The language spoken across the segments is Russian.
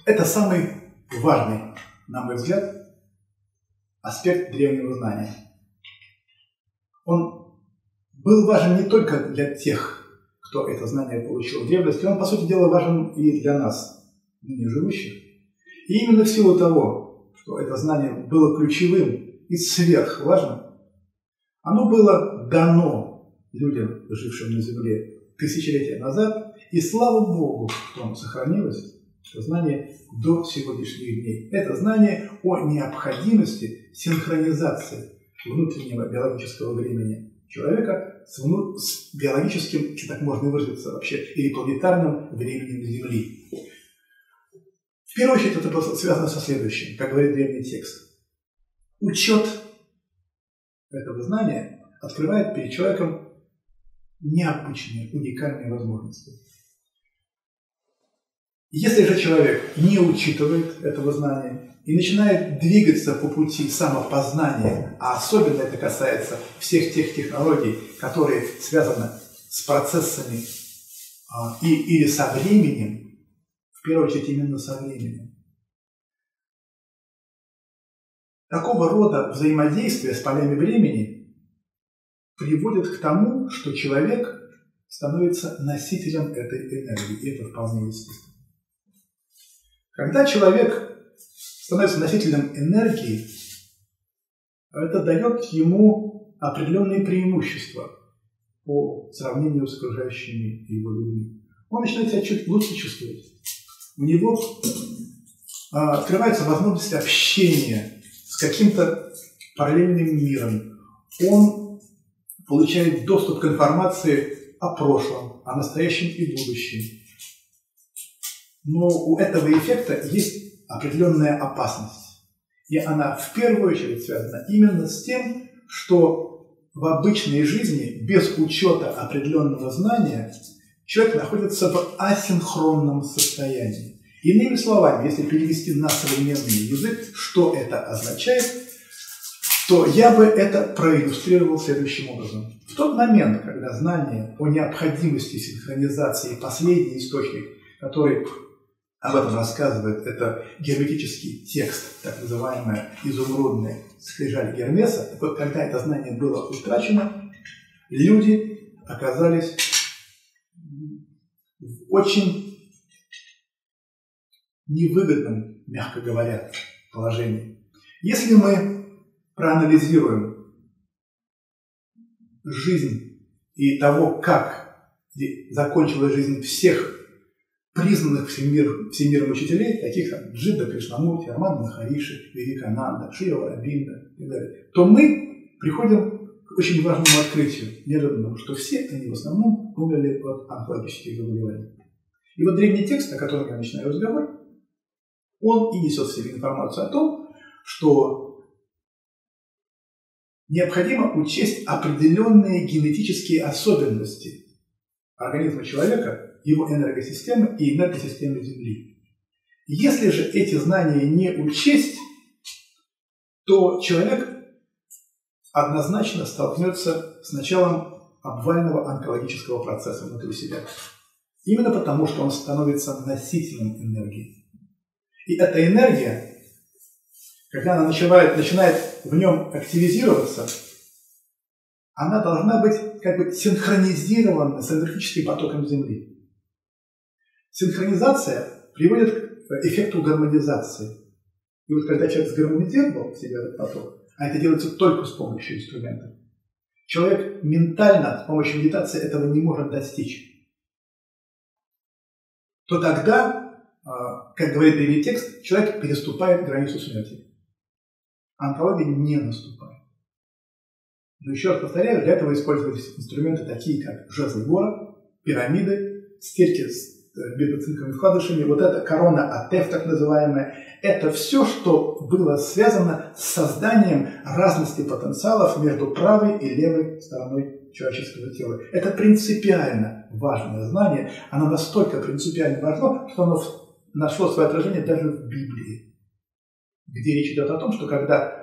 Это самый важный, на мой взгляд, аспект древнего знания. Он был важен не только для тех, кто это знание получил в древности, он, по сути дела, важен и для нас, ныне живущих. И именно в силу того, что это знание было ключевым и сверхважным, оно было дано людям, жившим на Земле тысячелетия назад, и слава Богу, что оно сохранилось, это знание до сегодняшних дней. Это знание о необходимости синхронизации внутреннего биологического времени человека с биологическим, если так можно выразиться вообще, или планетарным временем Земли. В первую очередь это было связано со следующим, как говорит древний текст. Учет этого знания открывает перед человеком необычные, уникальные возможности. Если же человек не учитывает этого знания и начинает двигаться по пути самопознания, а особенно это касается всех тех технологий, которые связаны с процессами или со временем, в первую очередь именно со временем, такого рода взаимодействие с полями времени приводит к тому, что человек становится носителем этой энергии, и это вполне естественно. Когда человек становится носителем энергии, это дает ему определенные преимущества по сравнению с окружающими его людьми. Он начинает себя чуть лучше чувствовать. У него открывается возможность общения с каким-то параллельным миром. Он получает доступ к информации о прошлом, о настоящем и будущем. Но у этого эффекта есть определенная опасность. И она в первую очередь связана именно с тем, что в обычной жизни без учета определенного знания человек находится в асинхронном состоянии. Иными словами, если перевести на современный язык, что это означает, то я бы это проиллюстрировал следующим образом. В тот момент, когда знание о необходимости синхронизации, последний источник, который об этом рассказывает, это герметический текст, так называемая изумрудная скрижаль Гермеса. Так вот, когда это знание было утрачено, люди оказались в очень невыгодном, мягко говоря, положении. Если мы проанализируем жизнь и того, как закончилась жизнь всех признанных всемиром учителей, таких как Джидда Кришнамурти, Рамана Махариши, Вивекананда, Шри Аурабинда и так далее, то мы приходим к очень важному открытию, неожиданному, что все они в основном умерли от онкологических заболеваний. И вот древний текст, о котором я начинаю разговор, он и несет в себе информацию о том, что необходимо учесть определенные генетические особенности организма человека, его энергосистемы и энергосистемы Земли. Если же эти знания не учесть, то человек однозначно столкнется с началом обвального онкологического процесса внутри себя. Именно потому, что он становится носителем энергии. И эта энергия, когда она начинает в нем активизироваться, она должна быть как бы синхронизирована с энергетическим потоком Земли. Синхронизация приводит к эффекту гармонизации. И вот когда человек сгармонизировал в себе этот поток, а это делается только с помощью инструментов, человек ментально с помощью медитации этого не может достичь, то тогда, как говорит древний текст, человек переступает границу смерти. Онкология не наступает. Но еще раз повторяю, для этого использовались инструменты такие, как жезлы Гора, пирамиды, стирки с бедоцинковыми вкладышами, вот эта корона АТФ, так называемая, это все, что было связано с созданием разности потенциалов между правой и левой стороной человеческого тела. Это принципиально важное знание, оно настолько принципиально важно, что оно нашло свое отражение даже в Библии, где речь идет о том, что когда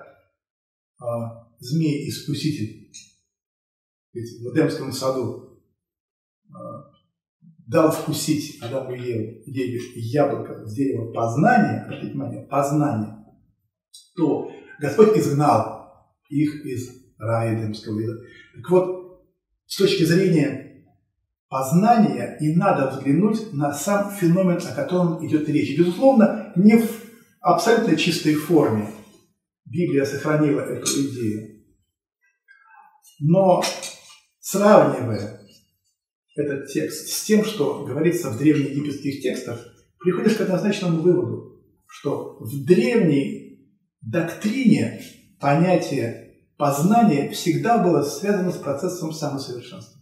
змей-искуситель в Эдемском саду дал вкусить Адаму и Еве яблоко с дерева познания, обратите внимание, познания, то Господь изгнал их из рая Эдемского. Так вот, с точки зрения познания и надо взглянуть на сам феномен, о котором идет речь. Безусловно, не в абсолютно чистой форме Библия сохранила эту идею. Но сравнивая этот текст с тем, что говорится в древнеегипетских текстах, приходишь к однозначному выводу, что в древней доктрине понятие познания всегда было связано с процессом самосовершенствования.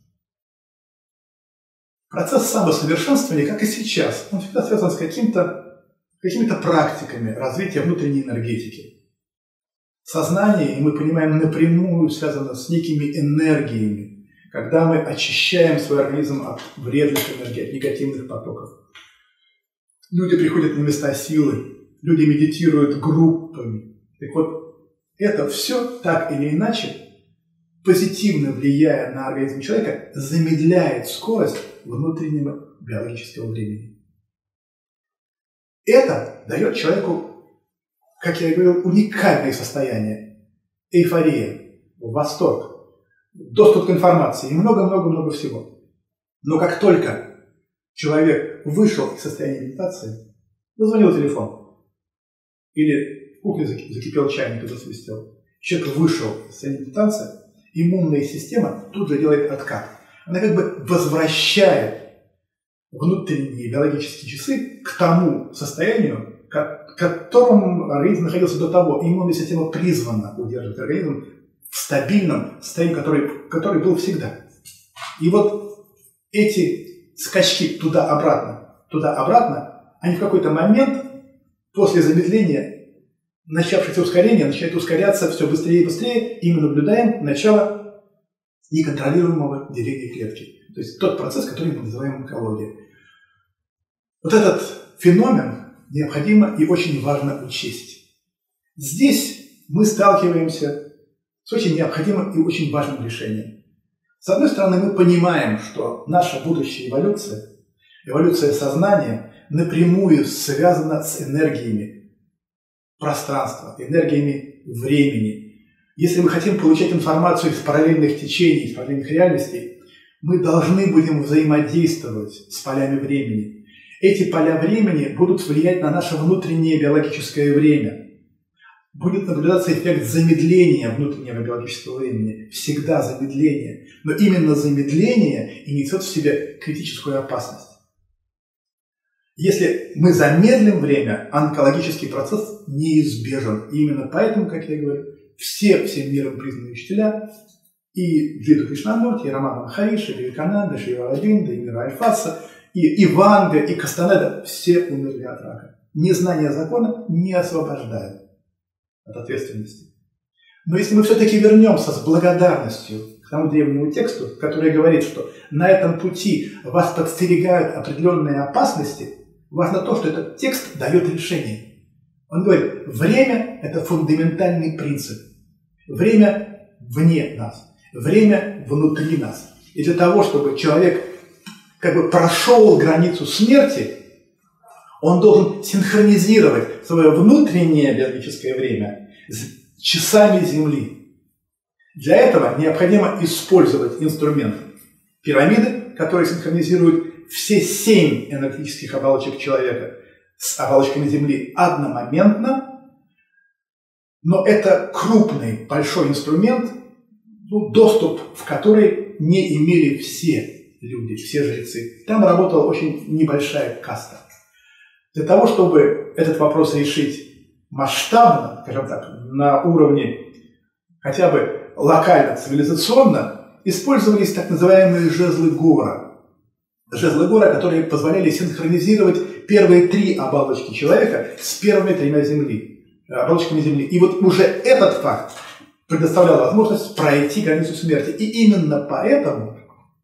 Процесс самосовершенствования, как и сейчас, он всегда связан с какими-то практиками развития внутренней энергетики. Сознание, и мы понимаем, напрямую связано с некими энергиями, когда мы очищаем свой организм от вредных энергий, от негативных потоков. Люди приходят на места силы, люди медитируют группами. Так вот, это все так или иначе, позитивно влияя на организм человека, замедляет скорость внутреннего биологического времени. Это дает человеку, как я и говорил, уникальное состояние, эйфория, восторг, доступ к информации и много-много-много всего. Но как только человек вышел из состояния медитации, зазвонил телефон, или в кухне закипел чайник и засвистел, человек вышел из состояния медитации, иммунная система тут же делает откат. Она как бы возвращает внутренние биологические часы к тому состоянию, в котором организм находился до того. Иммунная система призвана удерживать организм в стабильном состоянии, который был всегда. И вот эти скачки туда-обратно, они в какой-то момент после замедления, начавшееся ускорение, начинает ускоряться все быстрее и быстрее, и мы наблюдаем начало неконтролируемого деления клетки. То есть тот процесс, который мы называем онкологией. Вот этот феномен необходимо и очень важно учесть. Здесь мы сталкиваемся с очень необходимым и очень важным решением. С одной стороны, мы понимаем, что наша будущая эволюция, эволюция сознания, напрямую связана с энергиями пространства, энергиями времени. Если мы хотим получать информацию из параллельных течений, из параллельных реальностей, мы должны будем взаимодействовать с полями времени. Эти поля времени будут влиять на наше внутреннее биологическое время. Будет наблюдаться эффект замедления внутреннего биологического времени. Всегда замедление. Но именно замедление и несет в себе критическую опасность. Если мы замедлим время, онкологический процесс неизбежен. И именно поэтому, как я говорю, всем миром признанные учителя, и Джида Кришнамурти, и Рамана Махариши, и Вивекананда, Шри Ауробинда, и Мира Альфаса, и Иванга, и Кастанеда, все умерли от рака. Незнание закона не освобождает от ответственности. Но если мы все-таки вернемся с благодарностью к тому древнему тексту, который говорит, что на этом пути вас подстерегают определенные опасности, важно то, что этот текст дает решение. Он говорит, время – это фундаментальный принцип. Время вне нас, время внутри нас. И для того, чтобы человек как бы прошел границу смерти, он должен синхронизировать свое внутреннее биологическое время с часами Земли. Для этого необходимо использовать инструмент пирамиды, который синхронизирует все 7 энергетических оболочек человека с оболочками Земли одномоментно, но это крупный, большой инструмент, доступ в который не имели все люди, все жрецы. Там работала очень небольшая каста. Для того, чтобы этот вопрос решить масштабно, скажем так, на уровне хотя бы локально-цивилизационно, использовались так называемые жезлы Гора. Жезлы Гора, которые позволяли синхронизировать первые 3 оболочки человека с первыми 3 оболочками Земли. И вот уже этот факт предоставлял возможность пройти границу смерти. И именно поэтому,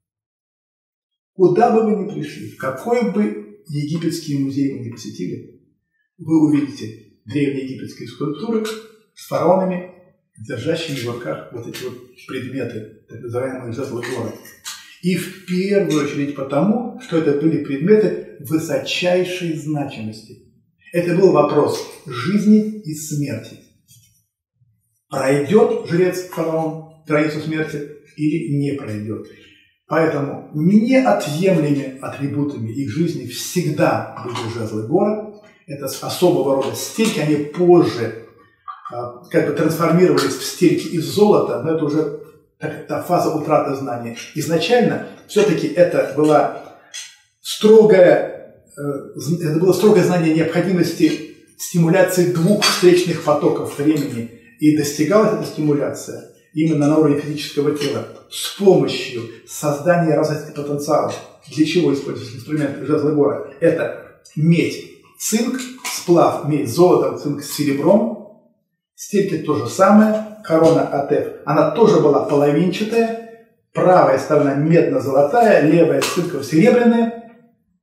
куда бы вы ни пришли, в какой бы египетский музей вы не посетили, вы увидите древние египетские скульптуры с фараонами, держащими в руках вот эти вот предметы, так называемые жезлы Гора. И в первую очередь потому, что это были предметы высочайшей значимости. Это был вопрос жизни и смерти. Пройдет жрец-фараон границу смерти или не пройдет. Поэтому неотъемлемыми атрибутами их жизни всегда были жезлы Гора. Это особого рода стельки, они позже как бы трансформировались в стельки из золота, но это уже та фаза утраты знания. Изначально все-таки это было строгое знание необходимости стимуляции двух встречных потоков времени. И достигалась эта стимуляция именно на уровне физического тела с помощью создания разности потенциалов. Для чего используется инструмент жезла Гора? Это медь, цинк, сплав медь, золото, цинк с серебром. Стельки то же самое, корона Атеф, она тоже была половинчатая, правая сторона медно-золотая, левая цинково-серебряная.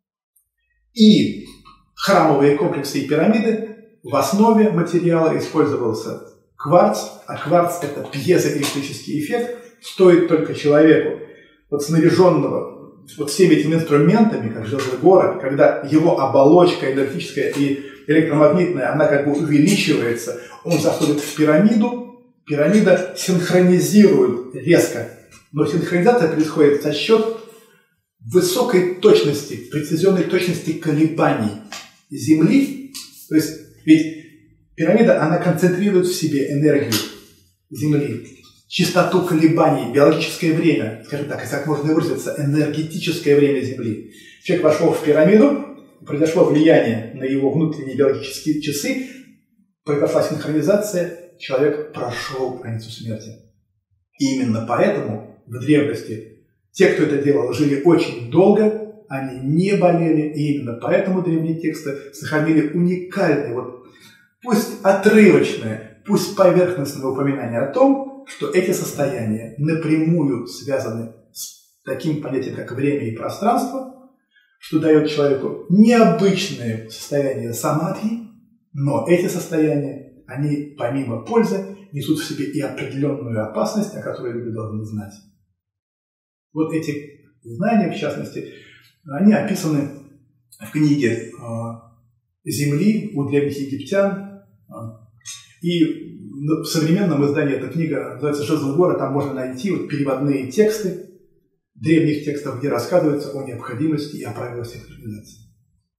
И храмовые комплексы и пирамиды, в основе материала использовался кварц, а кварц – это пьезоэлектрический эффект, стоит только человеку, вот снаряженного вот всеми этими инструментами, как жезл Гора, когда его оболочка энергетическая и электромагнитная, она как бы увеличивается, он заходит в пирамиду, пирамида синхронизирует резко, но синхронизация происходит за счет высокой точности, прецизионной точности колебаний Земли, то есть ведь пирамида, она концентрирует в себе энергию Земли, частоту колебаний, биологическое время, скажем так, если так можно выразиться, энергетическое время Земли. Человек вошел в пирамиду, произошло влияние на его внутренние биологические часы, произошла синхронизация, человек прошел границу смерти. И именно поэтому в древности те, кто это делал, жили очень долго, они не болели, и именно поэтому древние тексты сохранили уникальный, вот, пусть отрывочное, пусть поверхностное упоминание о том, что эти состояния напрямую связаны с таким понятием, как время и пространство, что дает человеку необычное состояние самадхи, но эти состояния, они помимо пользы несут в себе и определенную опасность, о которой люди должны знать. Вот эти знания, в частности, они описаны в книге «Земли» у древних египтян. И в современном издании эта книга называется «Жезл Гора», там можно найти вот переводные тексты древних текстов, где рассказывается о необходимости и о правилах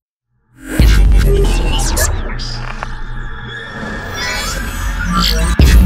синхронизации.